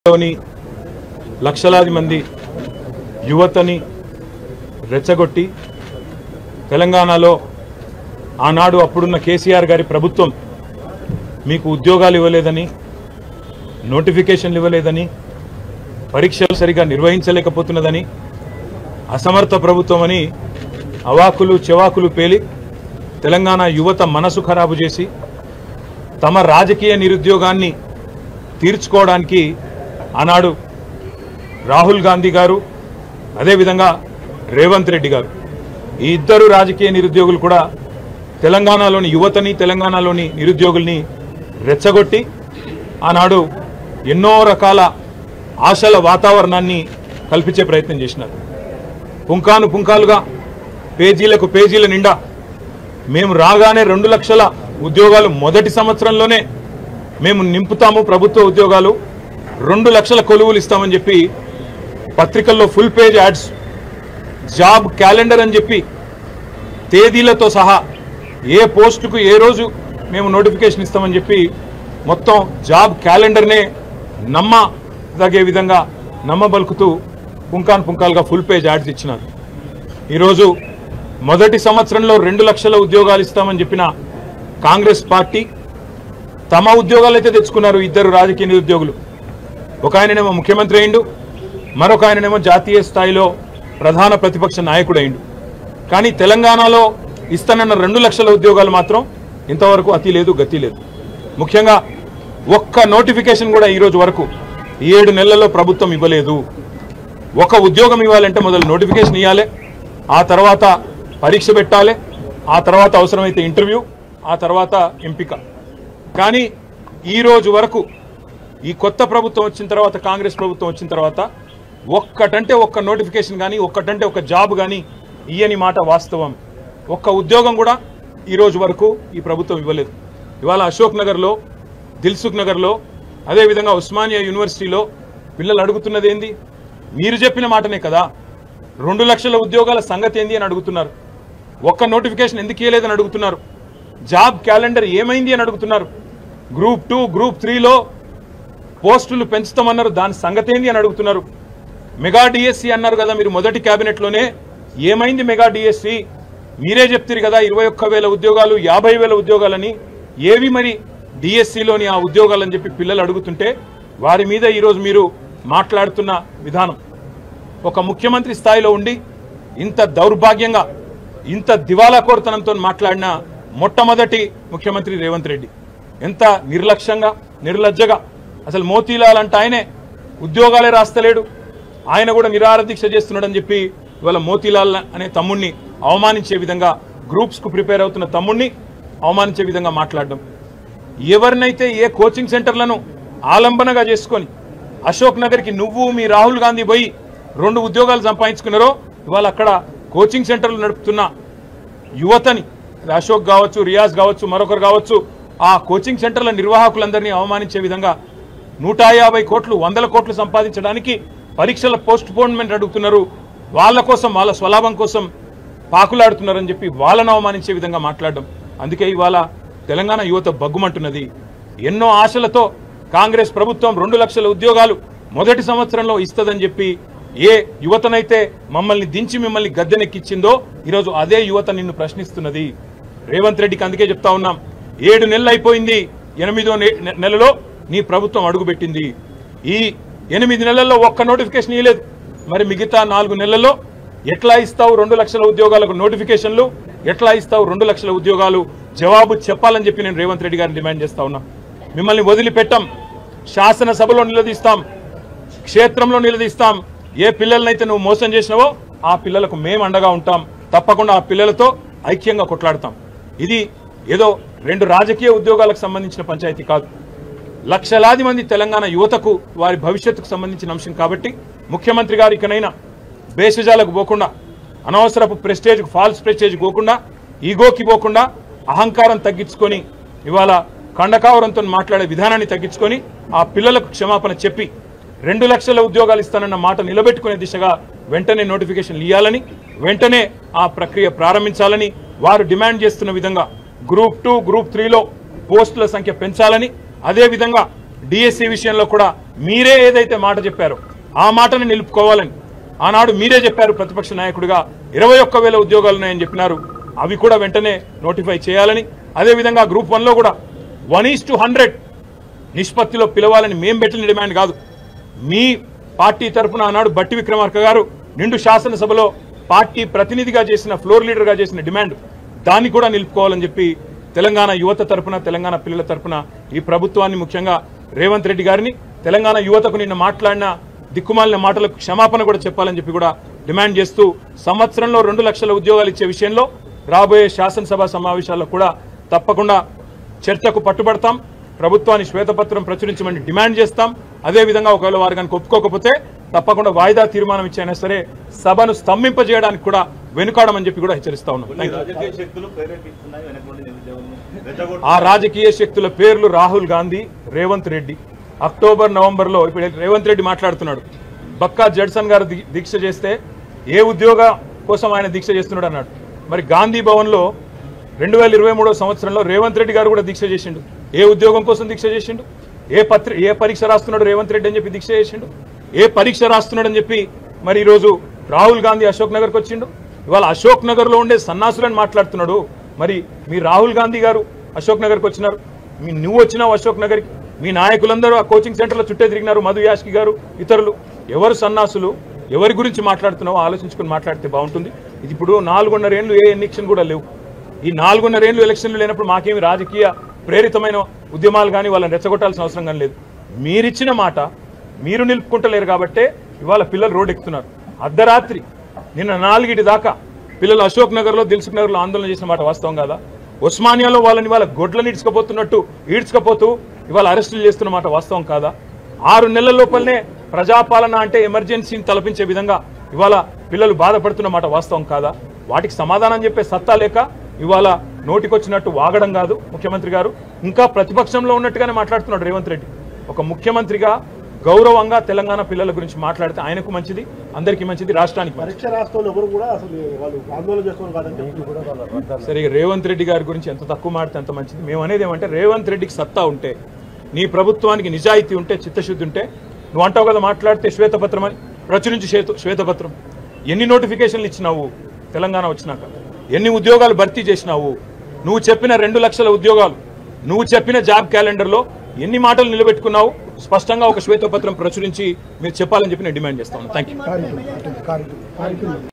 లోని లక్షలాది మంది యువతని రెచ్చగొట్టి తెలంగాణలో ఆనాడు అప్పుడున్న కేసీఆర్ గారి ప్రభుత్వం మీకు ఉద్యోగాలు ఇవ్వలేదని, నోటిఫికేషన్లు ఇవ్వలేదని, పరీక్షలు సరిగా నిర్వహించలేకపోతున్నదని, అసమర్థ ప్రభుత్వం అని అవాకులు చెవాకులు పేలి తెలంగాణ యువత మనసు ఖరాబు చేసి తమ రాజకీయ నిరుద్యోగాన్ని తీర్చుకోవడానికి ఆనాడు రాహుల్ గాంధీ గారు, అదేవిధంగా రేవంత్ రెడ్డి గారు, ఈ ఇద్దరు రాజకీయ నిరుద్యోగులు కూడా తెలంగాణలోని యువతని, తెలంగాణలోని నిరుద్యోగుల్ని రెచ్చగొట్టి ఆనాడు ఎన్నో రకాల ఆశల వాతావరణాన్ని కల్పించే ప్రయత్నం చేసినారు. పుంకాను పుంకాలుగా పేజీలకు పేజీల నిండా మేము రాగానే 2 లక్షల ఉద్యోగాలు మొదటి సంవత్సరంలోనే మేము నింపుతాము, ప్రభుత్వ ఉద్యోగాలు 2 లక్షల కొలువులు ఇస్తామని చెప్పి పత్రికల్లో full page ads, job calendar అని చెప్పి తేదీలతో సహా ఏ పోస్టుకు ఏ రోజు మేము నోటిఫికేషన్ ఇస్తామని చెప్పి మొత్తం జాబ్ క్యాలెండర్నే నమ్మదగే విధంగా నమ్మబలుకుతూ పుంకాను పుంకాలుగా ఫుల్ పేజ్ యాడ్స్ ఇచ్చినారు. ఈరోజు మొదటి సంవత్సరంలో 2 లక్షల ఉద్యోగాలు ఇస్తామని చెప్పిన కాంగ్రెస్ పార్టీ తమ ఉద్యోగాలు అయితే తెచ్చుకున్నారు. ఇద్దరు రాజకీయ నిరుద్యోగులు, ఒక ఆయననేమో ముఖ్యమంత్రి అయిండు, మరొక ఆయననేమో జాతీయ స్థాయిలో ప్రధాన ప్రతిపక్ష నాయకుడు అయిండు. కానీ తెలంగాణలో ఇస్తానన్న 2 లక్షల ఉద్యోగాలు మాత్రం ఇంతవరకు అతి లేదు, గతి లేదు. ముఖ్యంగా ఒక్క నోటిఫికేషన్ కూడా ఈరోజు వరకు 7 నెలల్లో ప్రభుత్వం ఇవ్వలేదు. ఒక ఉద్యోగం ఇవ్వాలంటే మొదలు నోటిఫికేషన్ ఇవ్వాలి, ఆ తర్వాత పరీక్ష పెట్టాలి, ఆ తర్వాత అవసరమైతే ఇంటర్వ్యూ, ఆ తర్వాత ఎంపిక. కానీ ఈరోజు వరకు ఈ కొత్త ప్రభుత్వం వచ్చిన తర్వాత, కాంగ్రెస్ ప్రభుత్వం వచ్చిన తర్వాత ఒక్కటంటే ఒక్క నోటిఫికేషన్ కానీ, ఒక్కటంటే ఒక జాబ్ కానీ ఇయ్యని మాట వాస్తవం. ఒక్క ఉద్యోగం కూడా ఈరోజు వరకు ఈ ప్రభుత్వం ఇవ్వలేదు. ఇవాళ అశోక్ నగర్లో, దిల్సుఖ్ నగర్లో, అదేవిధంగా ఉస్మానియా యూనివర్సిటీలో పిల్లలు అడుగుతున్నది ఏంది? మీరు చెప్పిన మాటనే కదా, 2 లక్షల ఉద్యోగాల సంగతి ఏంది అని అడుగుతున్నారు. ఒక్క నోటిఫికేషన్ ఎందుకు ఇవ్వలేదని అడుగుతున్నారు. జాబ్ క్యాలెండర్ ఏమైంది అని అడుగుతున్నారు. గ్రూప్ 2, గ్రూప్ 3లో పోస్టులు పెంచుతామన్నారు, దాని సంగతి ఏంది అని అడుగుతున్నారు. మెగా డిఎస్సి అన్నారు కదా మీరు మొదటి క్యాబినెట్లోనే, ఏమైంది మెగా డిఎస్సి? మీరే చెప్తారు కదా 21,000 ఉద్యోగాలు, 50,000 ఉద్యోగాలని, ఏవి మరి డిఎస్సిలోని ఆ ఉద్యోగాలని చెప్పి పిల్లలు అడుగుతుంటే వారి మీద ఈరోజు మీరు మాట్లాడుతున్న విధానం, ఒక ముఖ్యమంత్రి స్థాయిలో ఉండి ఇంత దౌర్భాగ్యంగా, ఇంత దివాలాకోరుతనంతో మాట్లాడిన మొట్టమొదటి ముఖ్యమంత్రి రేవంత్ రెడ్డి. ఎంత నిర్లక్ష్యంగా, నిర్లజ్జగా, అసలు మోతీలాల్ అంటే ఆయనే ఉద్యోగాలే రాస్తలేడు, ఆయన కూడా నిరాహార దీక్ష చేస్తున్నాడని చెప్పి ఇవాళ మోతీలాల్ అనే తమ్ముడిని అవమానించే విధంగా, గ్రూప్స్కు ప్రిపేర్ అవుతున్న తమ్ముడిని అవమానించే విధంగా మాట్లాడడం. ఎవరినైతే ఏ కోచింగ్ సెంటర్లను ఆలంబనగా చేసుకొని అశోక్ నగర్కి నువ్వు మీ రాహుల్ గాంధీ పోయి 2 ఉద్యోగాలు సంపాదించుకున్నారో, ఇవాళ అక్కడ కోచింగ్ సెంటర్లు నడుపుతున్న యువతని, అశోక్ కావచ్చు, రియాజ్ కావచ్చు, మరొకరు కావచ్చు, ఆ కోచింగ్ సెంటర్ల నిర్వాహకులందరినీ అవమానించే విధంగా 150 కోట్లు, 100 కోట్లు సంపాదించడానికి పరీక్షల పోస్ట్ పోన్మెంట్ అడుగుతున్నారు. వాళ్ళ కోసం, వాళ్ళ స్వలాభం కోసం పాకులాడుతున్నారని చెప్పి వాళ్ళను అవమానించే విధంగా మాట్లాడడం. అందుకే ఇవాళ తెలంగాణ యువత బగ్గుమంటున్నది. ఎన్నో ఆశలతో కాంగ్రెస్ ప్రభుత్వం 2 లక్షల ఉద్యోగాలు మొదటి సంవత్సరంలో ఇస్తుందని చెప్పి ఏ యువతనైతే మమ్మల్ని దించి మిమ్మల్ని గద్దెనెక్కించిందో ఈరోజు అదే యువత నిన్ను ప్రశ్నిస్తున్నది. రేవంత్ రెడ్డికి అందుకే చెప్తా ఉన్నాం, 7 నెలలు అయిపోయింది, 8వ నెలలో నీ ప్రభుత్వం అడుగుపెట్టింది. ఈ 8 నెలల్లో ఒక్క నోటిఫికేషన్ ఇవ్వలేదు. మరి మిగతా 4 నెలల్లో ఎట్లా ఇస్తావు 2 లక్షల ఉద్యోగాలకు నోటిఫికేషన్లు? ఎట్లా ఇస్తావు 2 లక్షల ఉద్యోగాలు? జవాబు చెప్పాలని చెప్పి నేను రేవంత్ రెడ్డి గారిని డిమాండ్ చేస్తా ఉన్నా. మిమ్మల్ని వదిలిపెట్టాం, శాసనసభలో నిలదీస్తాం, క్షేత్రంలో నిలదీస్తాం. ఏ పిల్లలనైతే నువ్వు మోసం చేసినావో ఆ పిల్లలకు మేము అండగా ఉంటాం. తప్పకుండా ఆ పిల్లలతో ఐక్యంగా కొట్లాడతాం. ఇది ఏదో 2 రాజకీయ ఉద్యోగాలకు సంబంధించిన పంచాయతీ కాదు, లక్షలాది మంది తెలంగాణ యువతకు వారి భవిష్యత్తుకు సంబంధించిన అంశం. కాబట్టి ముఖ్యమంత్రి గారు ఇకనైనా భేషజాలకు పోకుండా, అనవసరపు ప్రెస్టేజ్కు, ఫాల్స్ ప్రెస్టేజ్ పోకుండా, ఈగోకి పోకుండా అహంకారం తగ్గించుకొని ఇవాళ కండకావరంతో మాట్లాడే విధానాన్ని తగ్గించుకొని ఆ పిల్లలకు క్షమాపణ చెప్పి 2 లక్షల ఉద్యోగాలు ఇస్తానన్న మాట నిలబెట్టుకునే దిశగా వెంటనే నోటిఫికేషన్లు ఇవ్వాలని, వెంటనే ఆ ప్రక్రియ ప్రారంభించాలని వారు డిమాండ్ చేస్తున్న విధంగా గ్రూప్ 2, గ్రూప్ 3లో పోస్టుల సంఖ్య పెంచాలని, అదే విధంగా డిఎస్సి విషయంలో కూడా మీరే ఏదైతే మాట చెప్పారో ఆ మాటను నిలుపుకోవాలని ఆనాడు మీరే చెప్పారు ప్రతిపక్ష నాయకుడిగా 21,000 ఉద్యోగాలు ఉన్నాయని చెప్పినారు. అవి కూడా వెంటనే నోటిఫై చేయాలని, అదేవిధంగా గ్రూప్ 1లో కూడా 1:100 నిష్పత్తిలో పిలవాలని మేం పెట్టిన డిమాండ్ కాదు. మీ పార్టీ తరఫున ఆనాడు బట్టి విక్రమార్క గారు నిండు శాసనసభలో పార్టీ ప్రతినిధిగా చేసిన, ఫ్లోర్ లీడర్గా చేసిన డిమాండ్, దాన్ని కూడా నిలుపుకోవాలని చెప్పి తెలంగాణ యువత తరఫున, తెలంగాణ పిల్లల తరఫున ఈ ప్రభుత్వాన్ని, ముఖ్యంగా రేవంత్ రెడ్డి గారిని, తెలంగాణ యువతకు నిన్న మాట్లాడిన దిక్కుమాలిన మాటలకు క్షమాపణ కూడా చెప్పాలని చెప్పి కూడా డిమాండ్ చేస్తూ సంవత్సరంలో 2 లక్షల ఉద్యోగాలు ఇచ్చే విషయంలో రాబోయే శాసనసభ సమావేశాల్లో కూడా తప్పకుండా చర్చకు పట్టుబడతాం. ప్రభుత్వాన్ని శ్వేతపత్రం ప్రచురించమని డిమాండ్ చేస్తాం. అదేవిధంగా ఒకవేళ వారు కనుక ఒప్పుకోకపోతే తప్పకుండా వాయిదా తీర్మానం ఇచ్చైనా సరే సభను స్తంభింపజేయడానికి కూడా వెనుకాడమని చెప్పి కూడా హెచ్చరిస్తా ఉన్నాం. ఆ రాజకీయ శక్తుల పేర్లు రాహుల్ గాంధీ, రేవంత్ రెడ్డి. అక్టోబర్, నవంబర్లో ఇప్పుడు రేవంత్ రెడ్డి మాట్లాడుతున్నాడు, బక్కా జడ్సన్ గారు దీక్ష చేస్తే ఏ ఉద్యోగ కోసం ఆయన దీక్ష చేస్తున్నాడు అన్నాడు. మరి గాంధీ భవన్లో 2023 సంవత్సరంలో రేవంత్ రెడ్డి గారు కూడా దీక్ష చేసిండు. ఏ ఉద్యోగం కోసం దీక్ష చేసిండు? ఏ పరీక్ష రాస్తున్నాడు రేవంత్ రెడ్డి అని చెప్పి దీక్ష చేసిండు? ఏ పరీక్ష రాస్తున్నాడు అని చెప్పి మరి ఈరోజు రాహుల్ గాంధీ అశోక్ నగర్కి వచ్చిండు. ఇవాళ అశోక్ నగర్లో ఉండే సన్నాసులని మాట్లాడుతున్నాడు. మరి మీ రాహుల్ గాంధీ గారు అశోక్ నగర్కి వచ్చినారు, నువ్వు వచ్చినావు అశోక్ నగర్కి, మీ నాయకులందరూ ఆ కోచింగ్ సెంటర్లో చుట్టే తిరిగినారు, మధు యాష్కి గారు, ఇతరులు. ఎవరు సన్నాసులు, ఎవరి గురించి మాట్లాడుతున్నావో ఆలోచించుకుని మాట్లాడితే బాగుంటుంది. ఇది ఇప్పుడు 4.5 ఏళ్ళు ఏ ఎలక్షన్ కూడా లేవు. ఈ 4.5 ఏళ్ళు ఎలక్షన్లు లేనప్పుడు మాకేమి రాజకీయ ప్రేరితమైన ఉద్యమాలు కానీ వాళ్ళని రెచ్చగొట్టాల్సిన అవసరం కానీ లేదు. మీరిచ్చిన మాట మీరు నిలుపుకుంటలేరు కాబట్టే ఇవాళ పిల్లలు రోడ్డు ఎక్కుతున్నారు. అర్ధరాత్రి నిన్న 4 దాకా పిల్లలు అశోక్ నగర్లో, దిల్సుఖ్ నగర్లో ఆందోళన చేసిన మాట వాస్తవం కాదా? ఉస్మానియాలో వాళ్ళని ఇవాళ గొడ్లను ఈడ్చుకపోతూ ఇవాళ అరెస్టులు చేస్తున్న మాట వాస్తవం కాదా? 6 నెలల లోపలనే ప్రజాపాలన అంటే ఎమర్జెన్సీని తలపించే విధంగా ఇవాళ పిల్లలు బాధపడుతున్న మాట వాస్తవం కాదా? వాటికి సమాధానం చెప్పే సత్తా లేక ఇవాళ నోటికొచ్చినట్టు వాగడం కాదు ముఖ్యమంత్రి గారు. ఇంకా ప్రతిపక్షంలో ఉన్నట్టుగానే మాట్లాడుతున్నాడు రేవంత్ రెడ్డి. ఒక ముఖ్యమంత్రిగా గౌరవంగా తెలంగాణ పిల్లల గురించి మాట్లాడితే ఆయనకు మంచిది, అందరికీ మంచిది, రాష్ట్రానికి సరే. రేవంత్ రెడ్డి గారి గురించి ఎంత తక్కువ మాడితే అంత మంచిది. మేము అనేది ఏమంటే రేవంత్ రెడ్డికి సత్తా ఉంటే, నీ ప్రభుత్వానికి నిజాయితీ ఉంటే, చిత్తశుద్ధి ఉంటే, నువ్వు అంటావు కదా మాట్లాడితే శ్వేతపత్రం అని, ప్రచురించి శ్వేతపత్రం. ఎన్ని నోటిఫికేషన్లు ఇచ్చినావు తెలంగాణ వచ్చినాక? ఎన్ని ఉద్యోగాలు భర్తీ చేసినావు? నువ్వు చెప్పిన 2 లక్షల ఉద్యోగాలు, నువ్వు చెప్పిన జాబ్ క్యాలెండర్లో ఎన్ని మాటలు నిలబెట్టుకున్నావు? స్పష్టంగా ఒక శ్వేతపత్రం ప్రచురించి మీరు చెప్పాలని చెప్పి నేను డిమాండ్ చేస్తాను. Thank you.